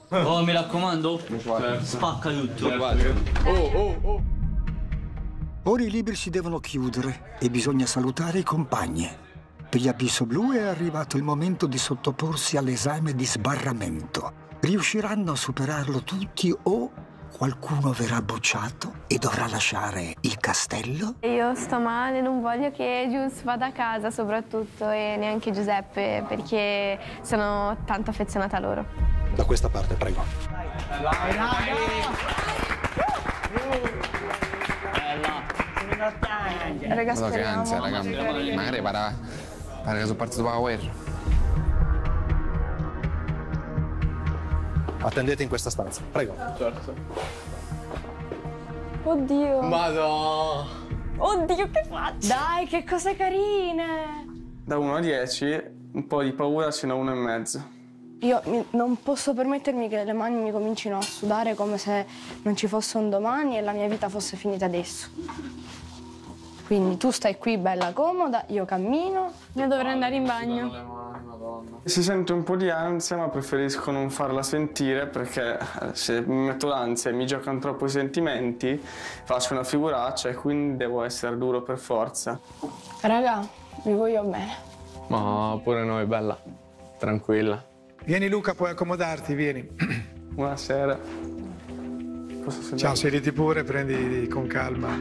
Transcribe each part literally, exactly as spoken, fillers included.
Oh, mi raccomando, spacca tutto. Oh, oh, oh. Ora i libri si devono chiudere e bisogna salutare i compagni. Per gli Abisso Blu è arrivato il momento di sottoporsi all'esame di sbarramento. Riusciranno a superarlo tutti o qualcuno verrà bocciato e dovrà lasciare il castello? Io sto male, non voglio che Gius vada a casa soprattutto e neanche Giuseppe perché sono tanto affezionata a loro. Da questa parte, prego. Vai, vai! Raga, Guarda che ansia, raga. Magari para, para che sono partito per la guerra. Attendete in questa stanza, prego. Certo. Oddio. Madò. Oddio, che faccio? Dai, che cose carine. Da uno a dieci, un po' di paura ce n'ho uno e mezzo. Io mi- non posso permettermi che le mani mi comincino a sudare come se non ci fosse un domani e la mia vita fosse finita adesso. Quindi tu stai qui bella comoda, io cammino. Io dovrei andare in bagno. Si sente un po' di ansia, ma preferisco non farla sentire perché se mi metto l'ansia e mi giocano troppo i sentimenti, faccio una figuraccia e quindi devo essere duro per forza. Raga, vi voglio bene. Ma pure noi, bella. Tranquilla. Vieni Luca, puoi accomodarti, vieni. Buonasera. Cosa succede? Ciao, sediti pure, prendi con calma.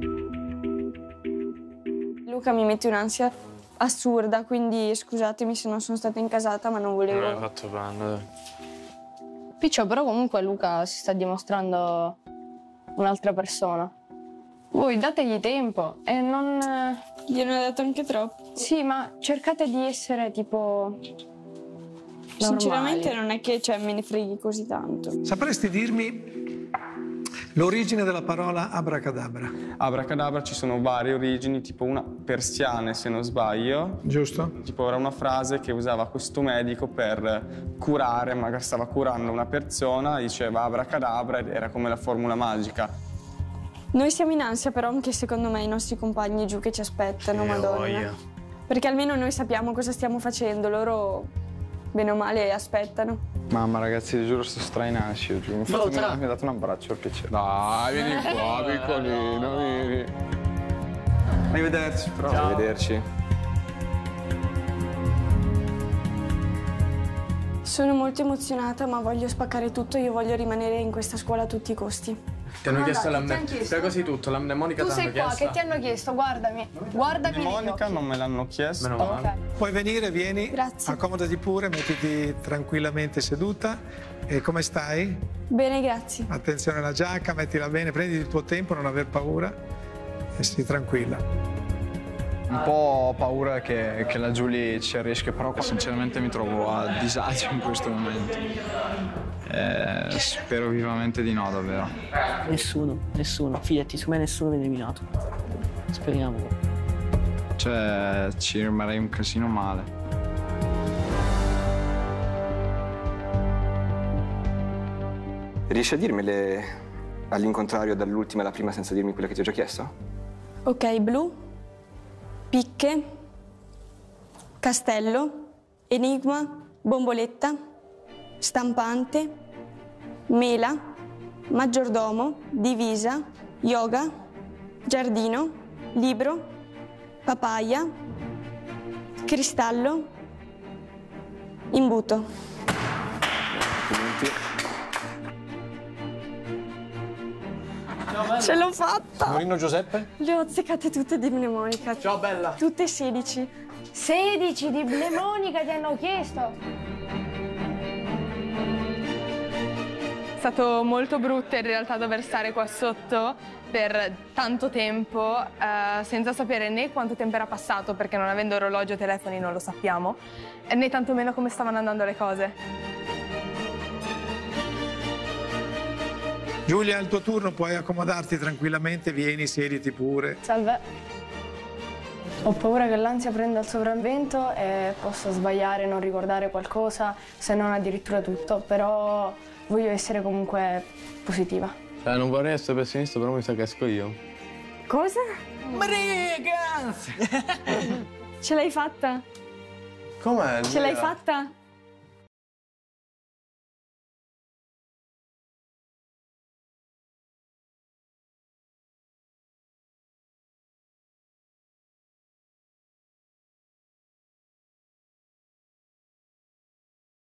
Luca mi mette un'ansia assurda, quindi scusatemi se non sono stata incasata, ma non volevo... Non hai fatto bene, dai. Piccio, però comunque Luca si sta dimostrando un'altra persona. Voi dategli tempo e non... Gliene ho dato anche troppo. Sì, ma cercate di essere tipo... Sinceramente normali. non è che cioè, me ne freghi così tanto. Sapresti dirmi l'origine della parola abracadabra? Abracadabra ci sono varie origini, tipo una persiane se non sbaglio. Giusto? Tipo era una frase che usava questo medico per curare, magari stava curando una persona, diceva abracadabra ed era come la formula magica. Noi siamo in ansia però anche secondo me i nostri compagni giù che ci aspettano, Sì, madonna. voglia. Perché almeno noi sappiamo cosa stiamo facendo, loro bene o male aspettano. Mamma, ragazzi, ti giuro, sto strainasci. Mi Bro, tra- ha dato un abbraccio, per piacere. Dai, vieni qua, piccolino, vieni. Arrivederci, però. Arrivederci. Sono molto emozionata ma voglio spaccare tutto, io voglio rimanere in questa scuola a tutti i costi. Ti hanno No, chiesto dai, la ti hanno chiesto? Sai così tutto, la mnemonica Tu ti hanno sei qua, chiesto. che ti hanno chiesto, guardami. Guardami negli Monica occhi. non me l'hanno chiesto. Meno male. Ok. Puoi venire, vieni. Grazie. Accomodati pure, mettiti tranquillamente seduta. E come stai? Bene, grazie. Attenzione alla giacca, mettila bene, prendi il tuo tempo, non aver paura e sii tranquilla. Un po' ho paura che, che la Giulia ci riesca, però sinceramente mi trovo a disagio in questo momento. Eh, spero vivamente di no, davvero. Nessuno, nessuno. Fidati, su me nessuno viene eliminato. Speriamo. Cioè, ci rimarrei un casino male. Riesci a dirmele all'incontrario dall'ultima alla prima senza dirmi quella che ti ho già chiesto? Ok, blu, picche, castello, enigma, bomboletta, stampante, mela, maggiordomo, divisa, yoga, giardino, libro, papaya, cristallo, imbuto. Complimenti. Ce l'ho fatta! Signorino Giuseppe? Le ho azzeccate tutte di mnemonica. Ciao, bella. Tutte sedici. sedici di mnemonica ti hanno chiesto. È stato molto brutto in realtà dover stare qua sotto per tanto tempo eh, senza sapere né quanto tempo era passato, perché non avendo orologio o telefoni non lo sappiamo, né tantomeno come stavano andando le cose. Giulia, al tuo turno puoi accomodarti tranquillamente, vieni, siediti pure. Salve. Ho paura che l'ansia prenda il sopravvento e possa sbagliare, non ricordare qualcosa, se non addirittura tutto, però voglio essere comunque positiva. Cioè, non vorrei essere pessimista, però mi sa che esco io. Cosa? Ragazzi! Ce l'hai fatta? Com'è? Ce l'hai fatta?